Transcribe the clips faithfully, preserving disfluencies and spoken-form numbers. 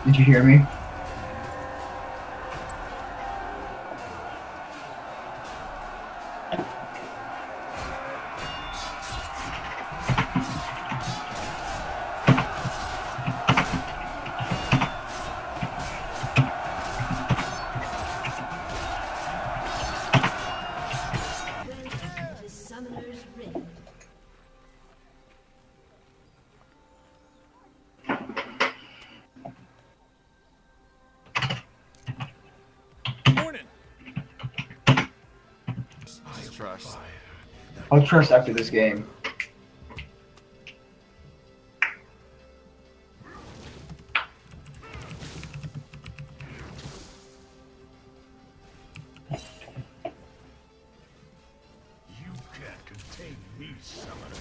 Did you hear me? Trust. I'll trust after this game. You can't contain me, summoner.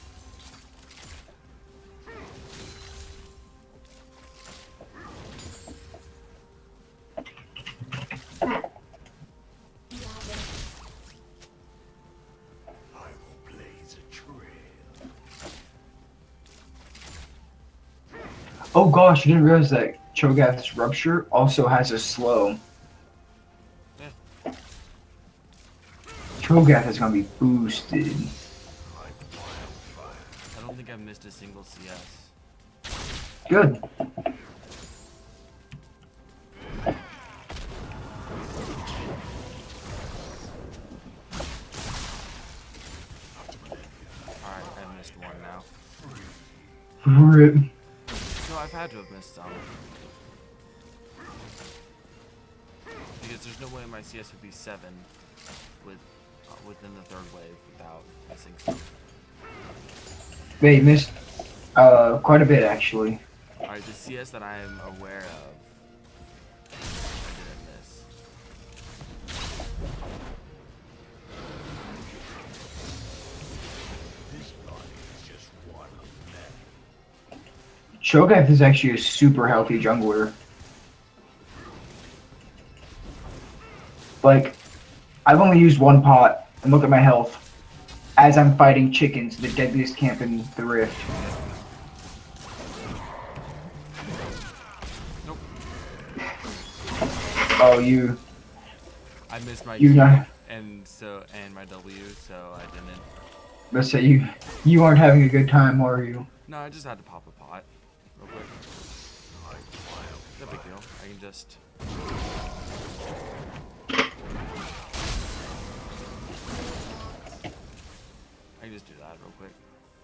Oh gosh, you didn't realize that Cho'Gath's Rupture also has a slow. Yeah. Cho'Gath is gonna be boosted. I don't think I've missed a single C S. Good. Alright, I've missed one now. Rip. No, I've had to have missed some. Because there's no way my C S would be seven with uh, within the third wave without missing some. They missed uh, quite a bit actually. Alright, the C S that I am aware of, I didn't miss. This body is just one of many. Cho'Gath is actually a super healthy jungler. Like, I've only used one pot, and look at my health. As I'm fighting chickens, the deadliest camp in the Rift. Nope. Oh, you. I missed my You Q know. and so and my W, so I didn't. Let's say you. You aren't having a good time, are you? No, I just had to pop a pot real quick. No big deal. I can just. I can just do that real quick.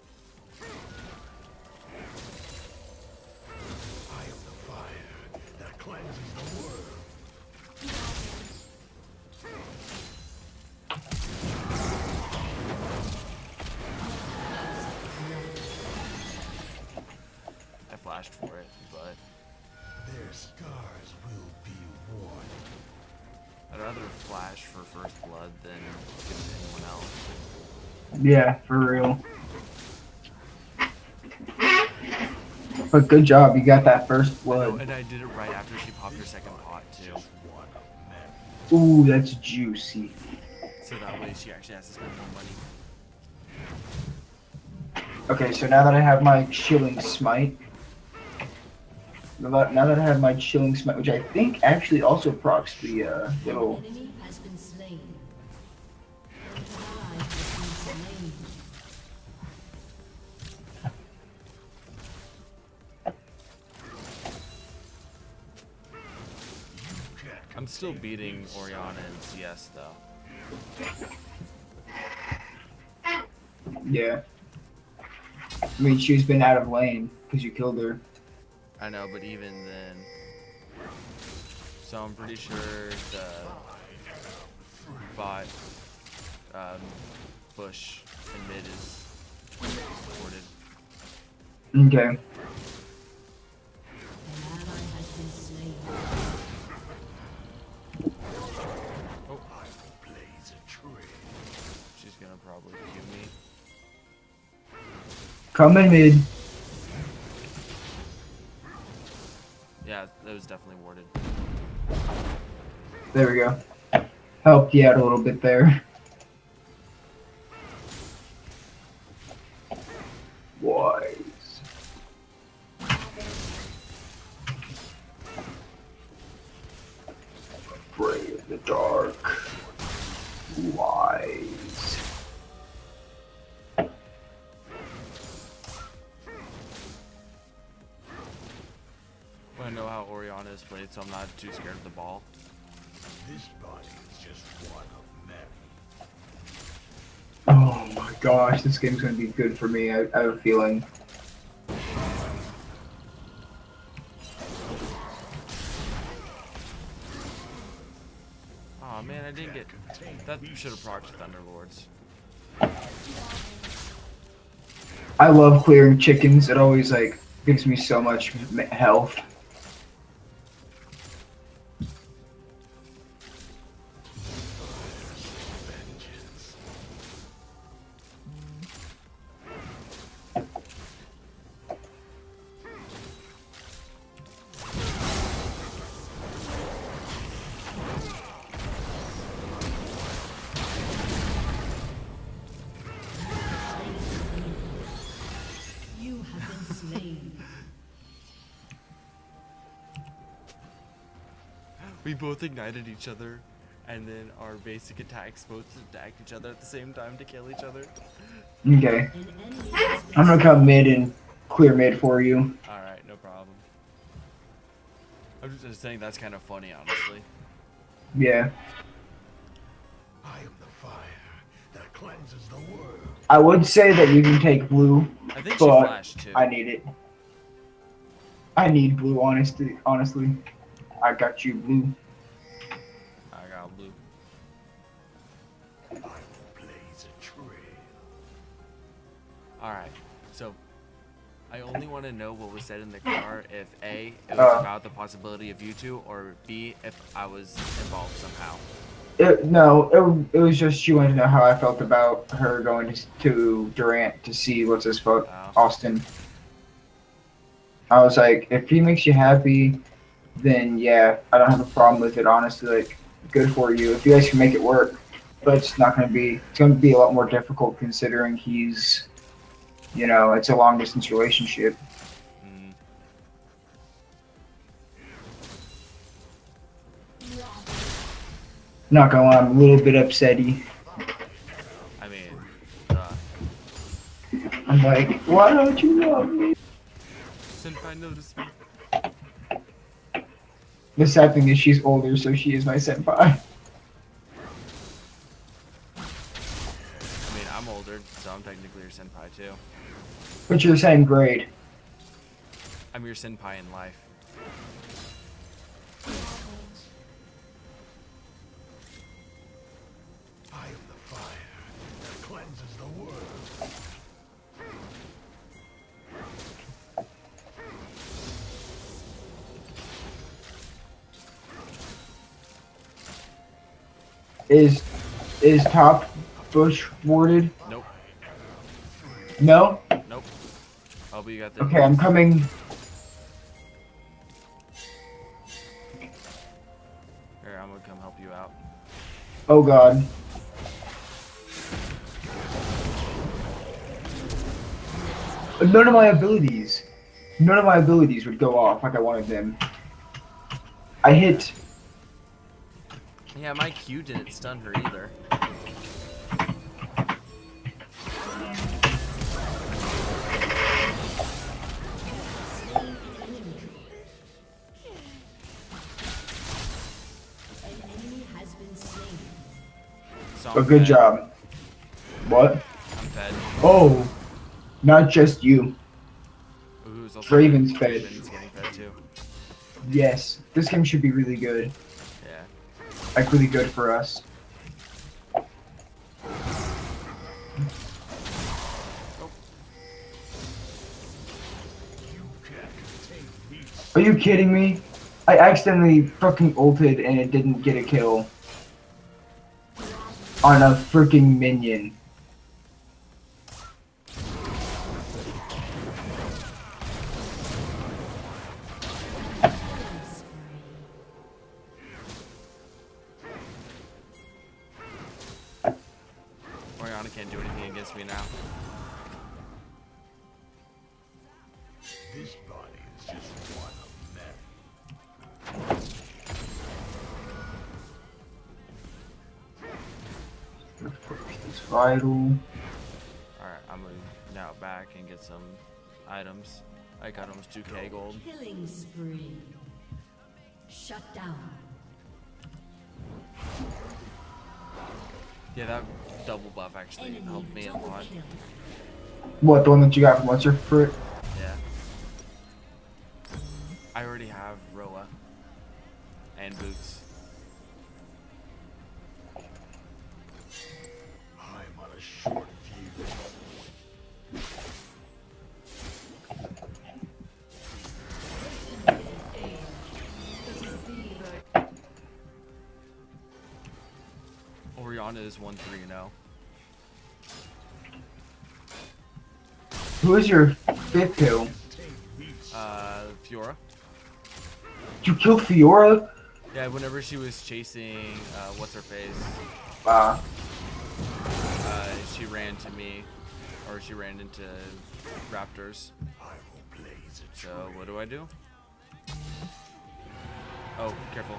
I am the fire that cleanses the world. I flashed for it, but Their scars will be worn. I'd rather flash for first blood than give it to anyone else. Yeah, for real. But good job, you got that first I know, blood. and I did it right after she popped her second pot too. One of many. Ooh, that's juicy. So that way she actually has to spend more money. Okay, so now that I have my Chilling Smite, now that now that I have my Chilling Smite, which I think actually also procs the uh, little. Enemy has been slain. An ally has been slain. I'm still beating Oriana in C S though. Yeah. I mean, she's been out of lane because you killed her. I know, but even then. So I'm pretty sure the bot um, push and mid is supported. Okay. An ally has been slain. Oh, I will blaze a trail. she's gonna probably Q me. Come in mid. Yeah, that was definitely warded. There we go. Helped you out a little bit there. Wise. dark. Wise. I know how Oriana is played, so I'm not too scared of the ball. This body is just one of many. Oh my gosh, this game's gonna be good for me. I, I have a feeling. Oh man, I didn't get. That should have procced Thunderlords. I love clearing chickens. It always like gives me so much m- health. Vengeance. You have been slain. We both ignited each other, and then our basic attacks both attacked each other at the same time to kill each other. Okay. An enemy has been I'm gonna come mid and clear mid for you. Alright, no problem. I'm just- just saying that's kind of funny, honestly. Yeah. I am the fire that cleanses the world. I would say that you can take blue, I think she but flashed too. I need it. I need blue, honestly. Honestly, I got you, blue. I got blue. I will blaze a trail. Alright, so I only want to know what was said in the car if A, it was Uh. about the possibility of you two, or B, if I was involved somehow. It, no, it, it was just she wanted to know how I felt about her going to, to Durant to see what's his foot, Oh. Austin. I was like, if he makes you happy, then yeah, I don't have a problem with it. Honestly, like, good for you. If you guys can make it work, but it's not going to be. It's going to be a lot more difficult considering he's, you know, it's a long distance relationship. Mm. Not gonna lie, I'm a little bit upsetty. I mean, uh, I'm like, why don't you love me? Senpai noticed me. The sad thing is she's older, so she is my senpai. I mean, I'm older, so I'm technically your senpai too. But you're the same grade. I'm your senpai in life. I am the fire that cleanses the world. Is is top bush warded? Nope, No? nope. Oh, but you got the. Okay, I'm coming. Here, I'm gonna come help you out. Oh god. None of my abilities. None of my abilities would go off like I wanted them. I hit. Yeah, my Q didn't stun her either. An enemy has been slain. So A I'm good fed. job. What? I'm fed. Oh. Not just you. Who's also Draven's fed. Draven's getting fed too. Yes. This game should be really good. Yeah. Like really good for us. You can't contain peace. Are you kidding me? I accidentally fucking ulted and it didn't get a kill. On a freaking minion. Oriana can't do anything against me now. This body is just one of many. Vital. Alright, I'm gonna now back and get some items. I got almost two K gold. Killing spree. Shut down. Yeah, that double buff actually Enemy helped me a double lot. kill. What, the one that you got from what's your fruit? Yeah. I already have Roa and boots. I'm on a short fuse. Oriana is one three and oh. Who is your fifth kill? Uh, Fiora. You killed Fiora? Yeah, whenever she was chasing, uh, what's her face? Wow. Uh, she ran to me, or she ran into raptors. I will blaze a So trail. what do I do? Oh, careful.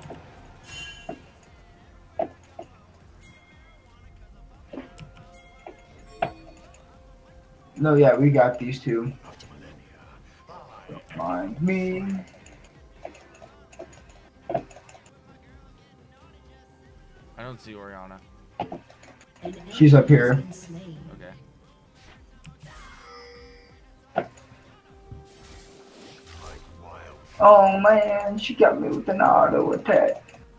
No, yeah, we got these two. After millennia, Don't mind me. I don't see Oriana. An enemy She's up has here. been slain. Okay. like wildfire. Oh man, she got me with an auto attack.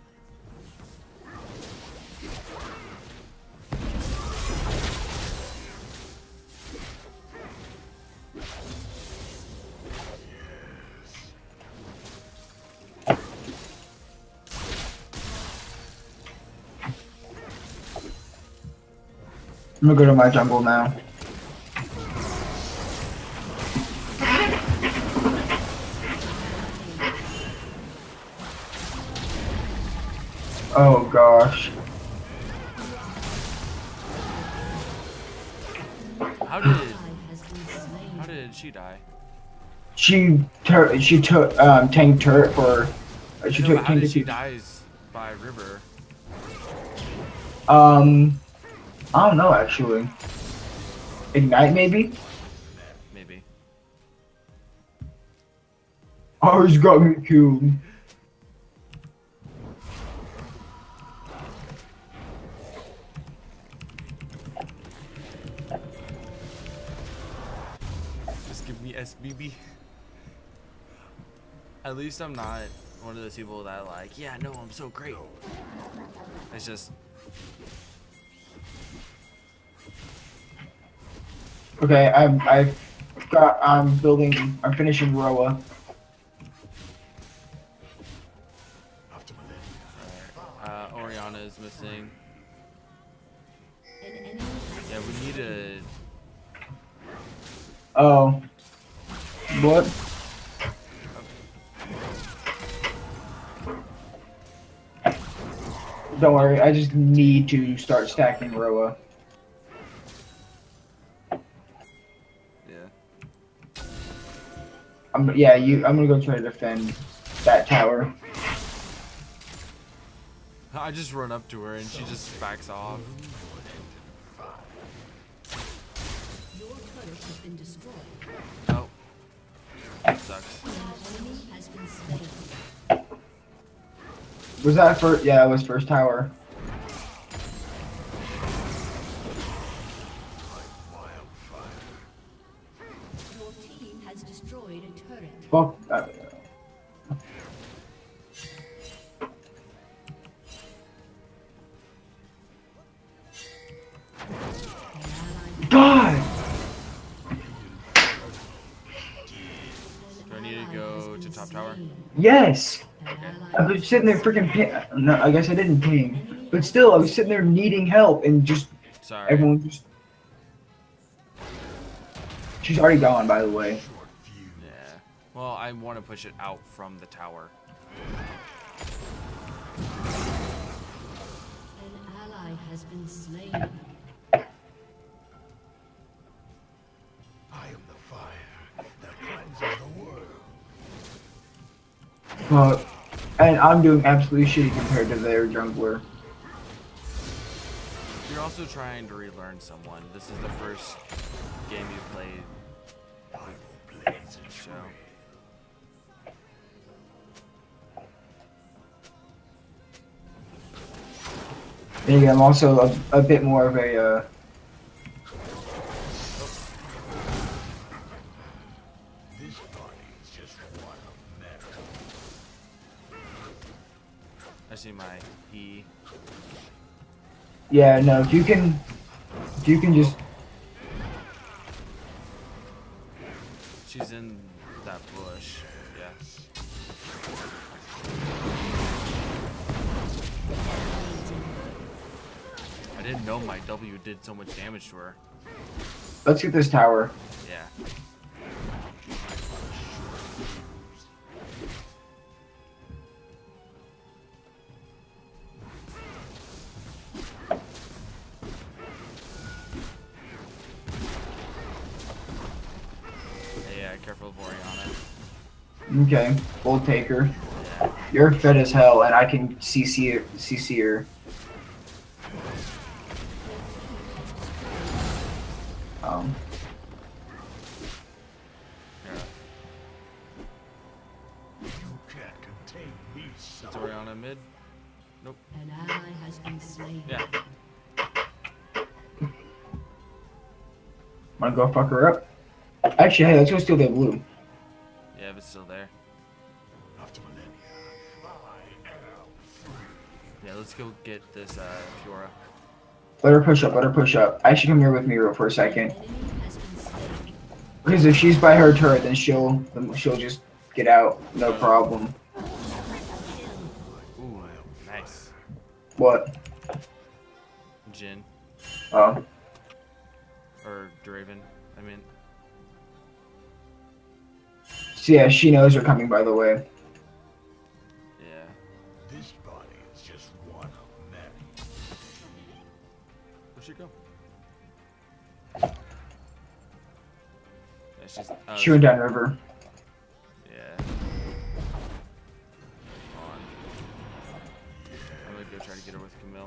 I'm gonna go to my jungle now. Oh gosh. How did Ally has been slain. how did she die? She tur she took um tank turret for uh, she No, took but how tank did she defeat. dies by river? Um I don't know actually. Ignite maybe? Maybe. Ours got me killed. Just give me S B B. At least I'm not one of those people that like, yeah, no, I'm so great. It's just Okay, I'm I've got I'm building I'm finishing Roa. After millennia, uh, Oriana is missing. An enemy has Yeah, we need a. Oh. What? Don't worry, I just need to start stacking Roa. Yeah. I'm yeah, you I'm gonna go try to defend that tower. I just run up to her and she just backs off. your turret has been destroyed. Oh. That sucks. An enemy has been slain. Was that first? Yeah, it was first tower. wildfire. Your team has destroyed a turret. Fuck that. An ally God! Do I need to go to top tower? Yes! An I ally was sitting there freaking ping. No, I guess I didn't ping. But still, I was sitting there needing help and just Sorry. everyone just. She's already gone, by the way. Short fuse. Yeah. Well, I want to push it out from the tower. An ally has been slain. I am the fire that cleanses the world. Fuck. And I'm doing absolutely shitty compared to their jungler. You're also trying to relearn someone. This is the first game you've played. I will blaze a Show. Maybe I'm also a, a bit more of a. Uh, This body is just one of metal. I see my E. yeah, no. If you can, if you can just. She's in that bush. Yeah. I didn't know my W did so much damage to her. Let's get this tower. Yeah. Yeah, careful of Oriana. Okay, we'll take her. Yeah. You're fed as hell, and I can C C her. C C her. Um. Yeah. You can't contain me, son. Is Oriana mid? Nope. An ally has been slain. Yeah. Wanna go fuck her up? Actually, hey, let's go steal that blue. Yeah, if it's still there. After millennia, I am free. Yeah, let's go get this uh, Fiora. Let her push up. Let her push up. Actually, come here with me real for a second. Enemy has been slain. Because if she's by her turret, then she'll then she'll just get out, no problem. Ooh, nice. What? Jin. Oh, Or Draven, I mean. so yeah, she knows we're coming. By the way, Yeah. This body is just one of many. Where'd she go? Yeah, she's. Uh, she went down river. Yeah. Hold on. I'm gonna go try to get her with Camille.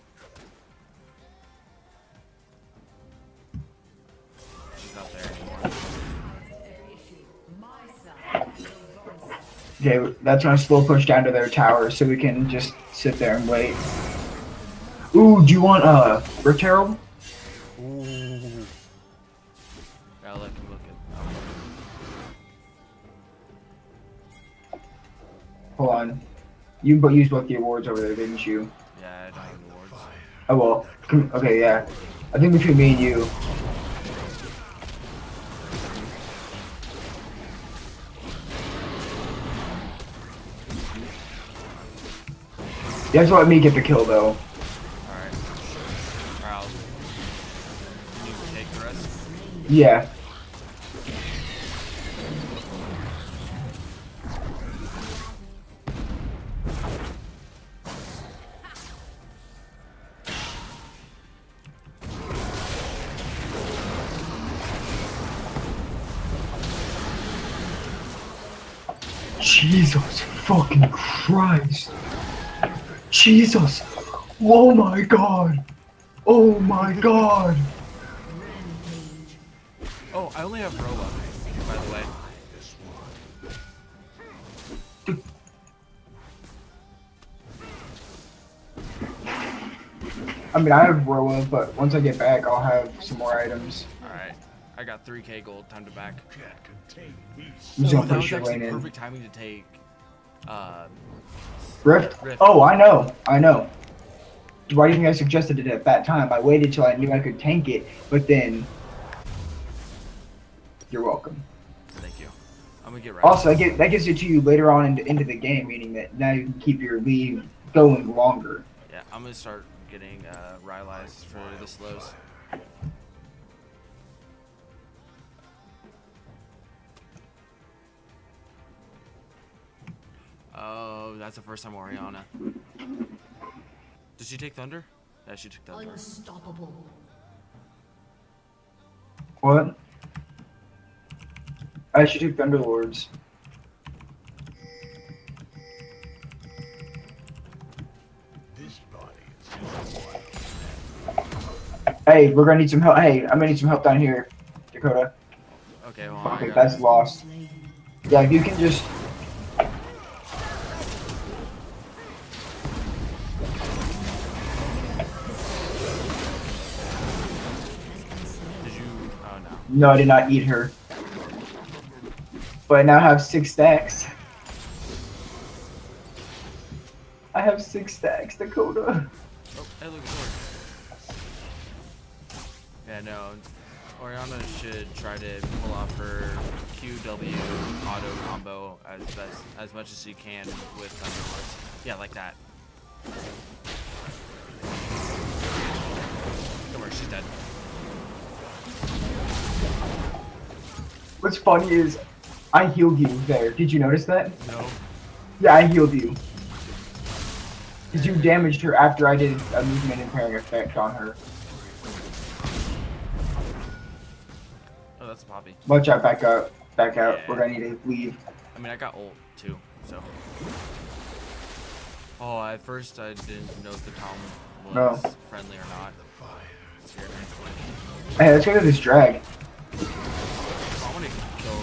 She's not there anymore. Okay, that's when I slow push down to their tower, so we can just sit there and wait. Ooh, do you want uh Rift Herald? Ooh. I'll let Camille get. Oh. Hold on. You but used both the awards over there, didn't you? Yeah, I don't have awards. Oh well. Come, okay, yeah. I think between me and you. You have to let me get the kill though. Alright. Alright, I'll. Can you take the rest? Yeah. Jesus fucking Christ. Jesus. Oh my god. Oh my god. Rampage. Oh, I only have Roa, by the way. I mean, I have Roa, but once I get back, I'll have some more items. Alright. I got three K gold, time to back. You can't contain me, I'm son. just Oh, gonna that push was your lane actually in. perfect timing to take uh, Rift? Rift. Oh, I know. I know. Why do you think I suggested it at that time? I waited till I knew I could tank it, but then... You're welcome. Thank you. I'm gonna get right. Also, that, get, that gives it to you later on into, into the game, meaning that now you can keep your lead going longer. Yeah, I'm gonna start getting uh, Rylai's for the slows. Oh, that's the first time Oriana. Did she take Thunder? Yeah, she took Thunder. Unstoppable. What? I should take Thunderlords. This body is just one of many. Hey, we're gonna need some help. Hey, I'm gonna need some help down here, Dakota. Okay, well, I Okay, got that's it. lost. Yeah, if you can just. Did you? Oh no. No, I did not eat her. But I now have six stacks. I have six stacks, Dakota. Oh, hey, look, it's Ori. Yeah, no. Oriana should try to pull off her Q W auto combo as best as much as she can with Thunderbolts. Yeah, like that. Don't worry, she's dead. What's funny is I healed you there. Did you notice that? No. Yeah, I healed you. Because you damaged her after I did a movement impairing effect on her. Oh, that's a Poppy. Watch out, back up. Back out. Yeah. We're gonna need to leave. I mean, I got ult too, so. Oh, at first I didn't know if the Tom was No. friendly or not. It scared me. Hey, let's go to this drag. Oh, I want to kill.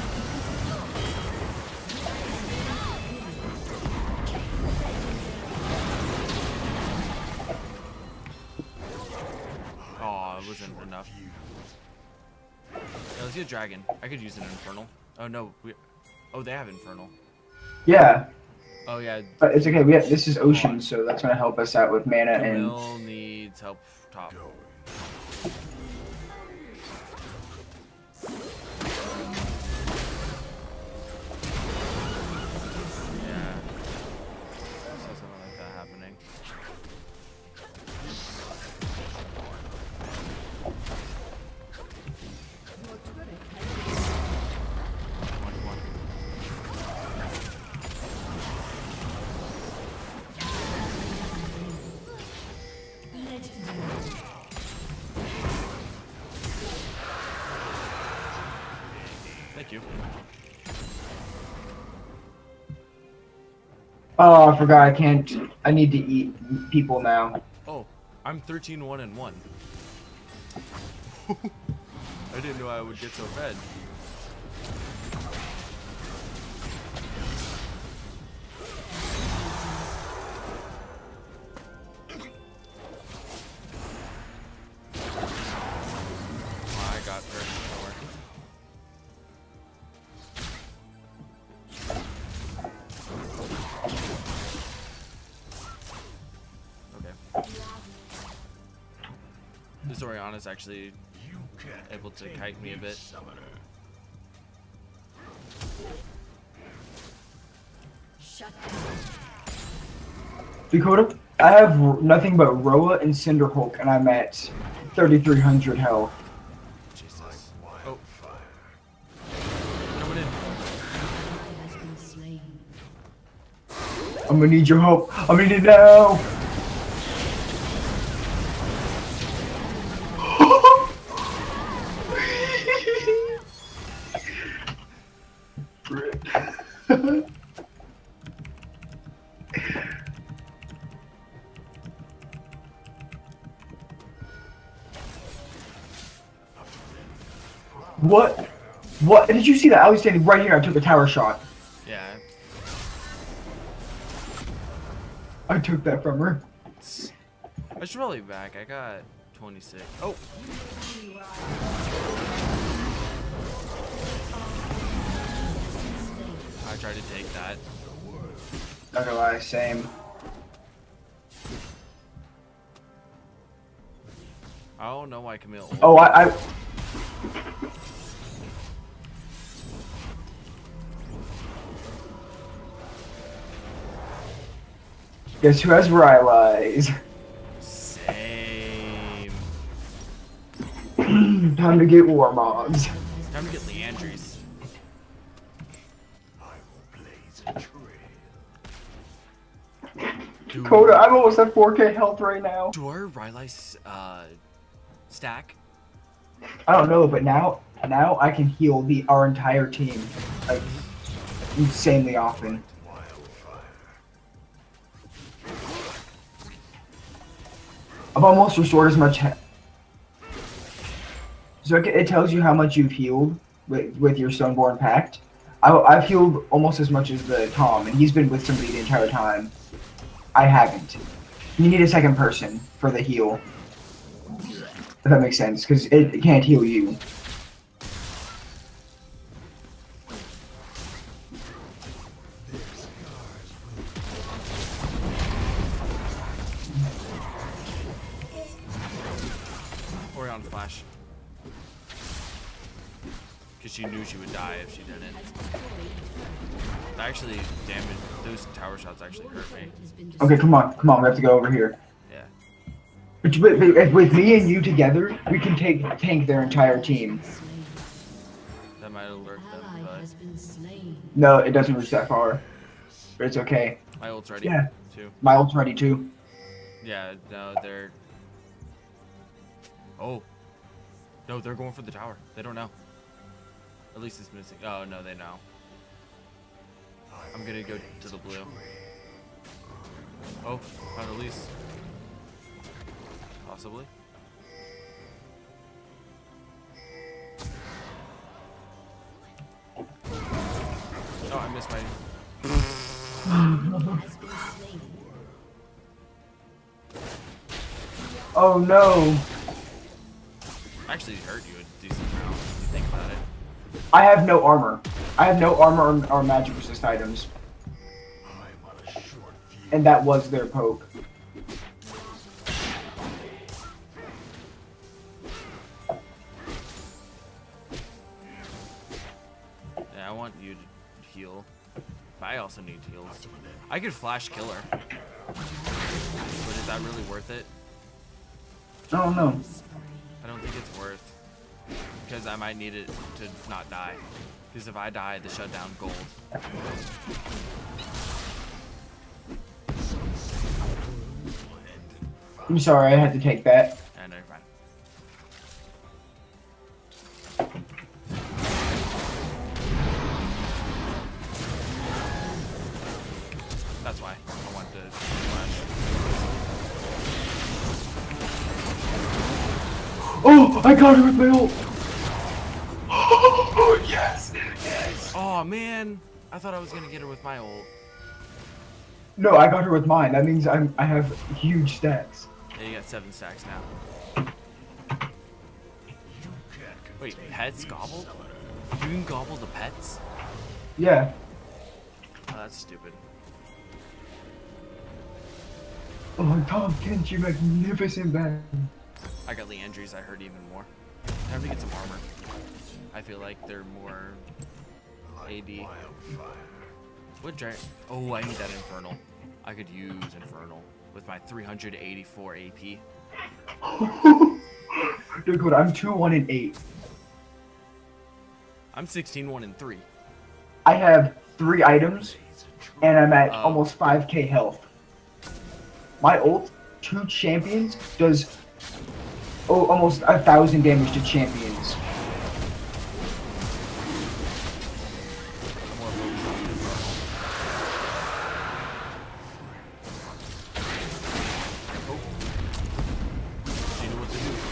Oh, it wasn't enough. Yeah, let's get a dragon. I could use an infernal. Oh no, we. Oh, they have infernal. Yeah, Oh yeah. but it's okay. We have, this is ocean, so that's gonna help us out with mana and. Camille needs help top. Yeah. I saw something like that happening. Come on, come on. Thank you. Oh, I forgot. I can't. I need to eat people now. Oh, I'm thirteen one and one. I didn't know I would get so fed. I got her. Don't worry. Okay. This Oriana's actually You can't able to contain kite me a bit. Summoner. Shut down. Dakota, I have r- nothing but Roa and Cinderhulk, and I'm at thirty-three hundred health. Jesus. Like Oh, wildfire. coming in. Has been slain. I'm gonna need your help. I'm gonna need it now. What? What? Did you see that? I was standing right here. I took a tower shot. Yeah. I took that from her. I should probably be back. I got twenty-six. Oh. I tried to take that. Not gonna lie, same. I don't know why Camille. Oh, I. I Guess who has Rylai's? Same. Time to get war mobs. Time to get Leandries. I will blaze a trail. Do, Coda, I'm almost at four K health right now. do our Rylai's uh, stack? I don't know, but now, now I can heal the our entire team, like insanely often. Wildfire. I've almost restored as much. He So it, it tells you how much you've healed with, with your Stoneborn Pact. I, I've healed almost as much as the Tom, and he's been with somebody the entire time. I haven't. You need a second person for the heal. If that makes sense, because it, it can't heal you. Orion flash. Because she knew she would die if she didn't. That actually damaged, those tower shots actually hurt me. Okay, come on, come on, we have to go over here. Yeah. But with, with, with me and you together, we can take tank their entire team. That might alert them, but... No, it doesn't reach that far. But it's okay. My ult's ready, Yeah. too. My ult's ready, too. Yeah, no, they're... Oh. No, they're going for the tower. They don't know. At least it's missing. Oh, no, they know. I'm gonna go to the blue. Oh, found Elise. Possibly. Oh, I missed my... Oh no! Actually hurt you a decent amount if you think about it. I have no armor. I have no armor or, or magic resist items. I'm on a short fuse. And that was their poke. Yeah, I want you to heal. But I also need heals. I could flash kill her. But is that really worth it? I don't know. I don't think it's worth. Because I might need it to not die. Because if I die, the shutdown gold. I'm sorry, I had to take that. I know you're fine. That's why I want to flash. Oh, I got her with my ult. Oh, yes, yes. Oh man, I thought I was gonna get her with my ult. No, I got her with mine. That means I'm I have huge stacks. Yeah, you got seven stacks now. Wait, pets gobbled? You can gobble the pets? Yeah. Oh, that's stupid. Oh, Tom Kent, you magnificent man. I got Leandries, I heard even more. Time to get some armor. I feel like they're more A D. What giant? Oh, I need that Infernal. I could use Infernal with my three hundred eighty-four A P. Dude, I'm two, one, and eight. I'm sixteen, one, and three. I have three items, and I'm at Oh. almost five K health. My ult, two champions, does oh almost a thousand damage to champions. More focused on the Infernal. Oh. She knew what to do.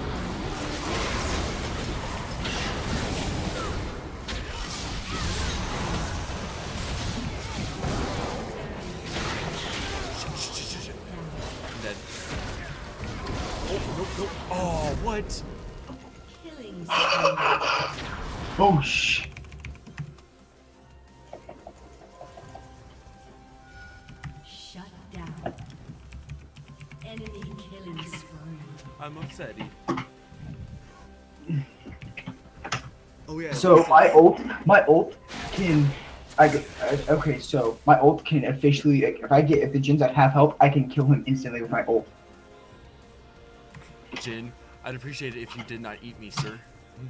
I'm dead. Oh, nope, nope. Oh, what? Killing Oh sh! Shut down. Enemy killing spree. I'm upset. Oh yeah. So my ult, my ult can, I g- uh, okay. So my ult can officially, like, if I get if the Jin's at half health, I can kill him instantly with my ult. Jin, I'd appreciate it if you did not eat me, sir.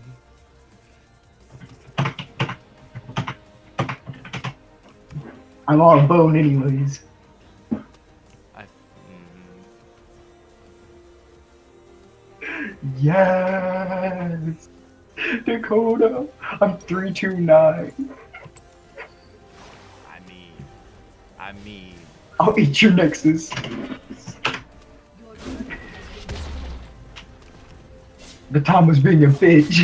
I'm all bone anyways. I. Mm, Yes, Dakota. I'm three two nine. I mean, I mean. I'll eat your Nexus. The Tom was being a bitch.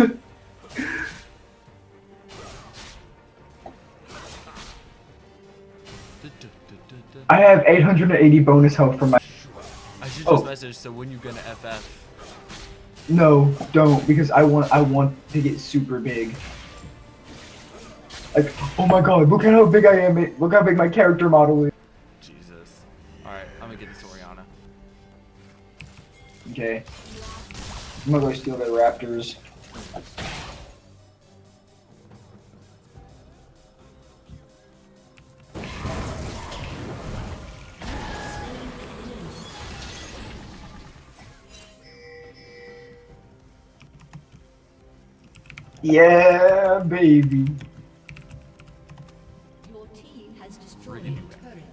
I have eight hundred eighty bonus health from my. I should just Oh. message. So when you gonna F F? No, don't, because I want I want to get super big. Like, oh my god, look at how big I am. Look how big my character model is. Jesus. All right, I'm gonna get this Oriana. Okay. I'm gonna go steal their raptors. Yeah, baby. Your team has destroyed a turret.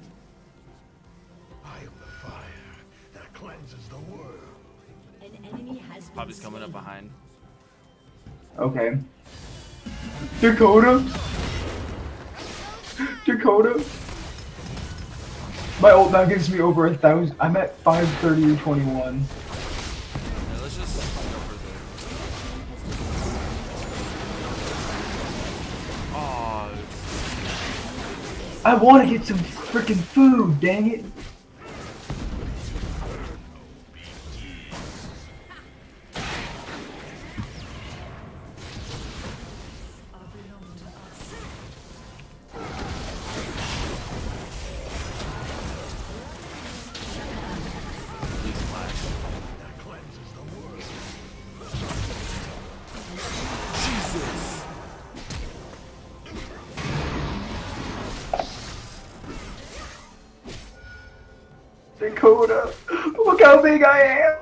I am the fire that cleanses the world. An enemy has been Poppy's coming up slain. behind. Okay. Dakota? Dakota? My ult now gives me over a thousand. I'm at five thirty twenty-one. Yeah, let's just go for the. Oh, I want to get some freaking food, dang it. please flash. That cleanses the world. Jesus. Dakota, look how big I am.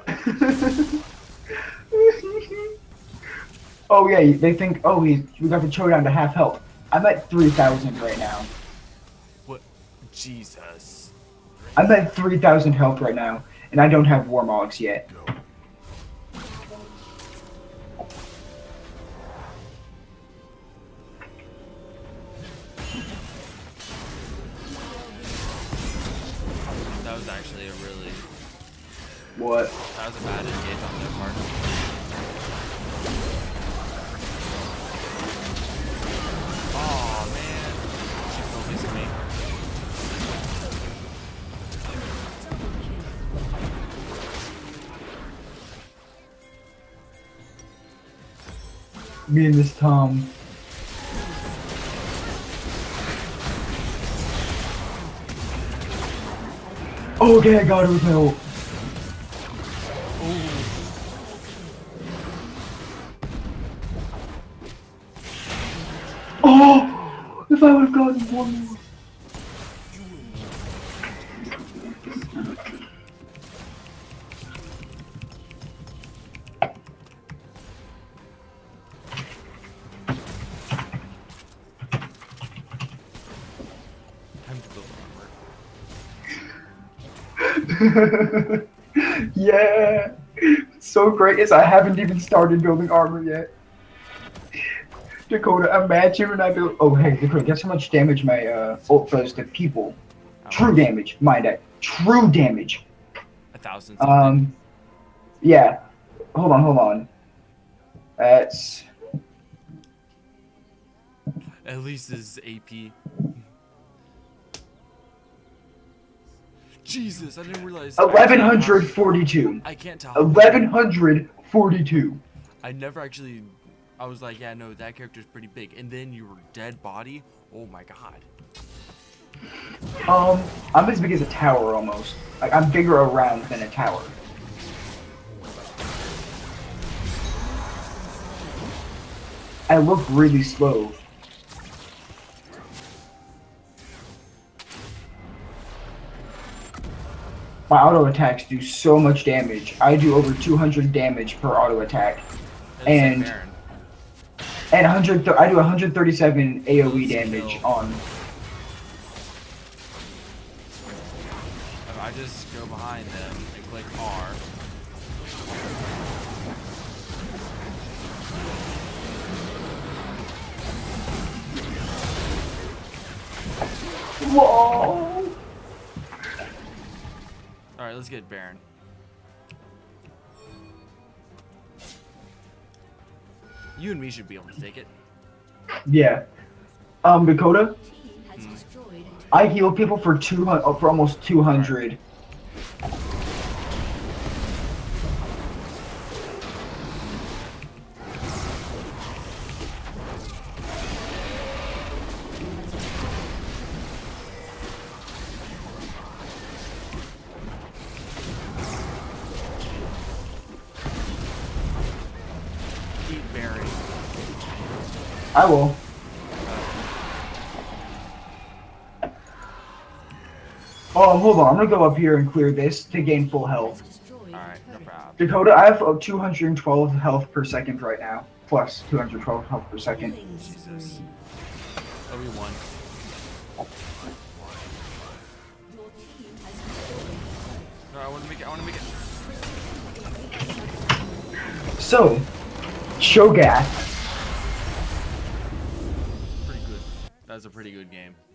Oh yeah, they think, oh, we, we got the showdown to half health. I'm at three thousand right now. What? Jesus. I'm at three thousand health right now, and I don't have Warmogs yet. That was actually a really. What? That was a bad engage on their part. Oh man. She focused me. Me and this Tom. Oh, okay, I got it with my ult. Oh! If I would have gotten one more. Time to build armor. Yeah! So great is I haven't even started building armor yet. Dakota, imagine when I build. Oh, hey, Dakota, guess how much damage my uh, ult does to people? True damage, mind that. True damage. A thousand something. Um, yeah. Hold on, hold on. That's. At least his A P. Jesus, I didn't realize. eleven forty-two. I can't tell. eleven forty-two. I never actually. I was like, yeah, no, that character's pretty big. And then your dead body. Oh my god. Um, I'm as big as a tower almost. Like, I'm bigger around than a tower. I look really slow. My auto attacks do so much damage. I do over two hundred damage per auto attack. And Baron. and one hundred th I do one hundred thirty-seven AoE damage on. If I just go behind them and click R. Whoa! Alright, let's get Baron. You and me should be able to take it. Yeah. Um, Dakota, Team has destroyed I heal people for two hundred, oh, for almost two hundred. Eat berry. I will. Oh, hold on. I'm gonna go up here and clear this to gain full health. destroyed. Alright, no problem. Dakota, I have uh, two hundred twelve health per second right now. Plus two hundred twelve health per second. Killing spree. Jesus. Oh, we won. Your team has destroyed. No, I want to make it. I want to make it. So, Shogath. Pretty good. That was a pretty good game.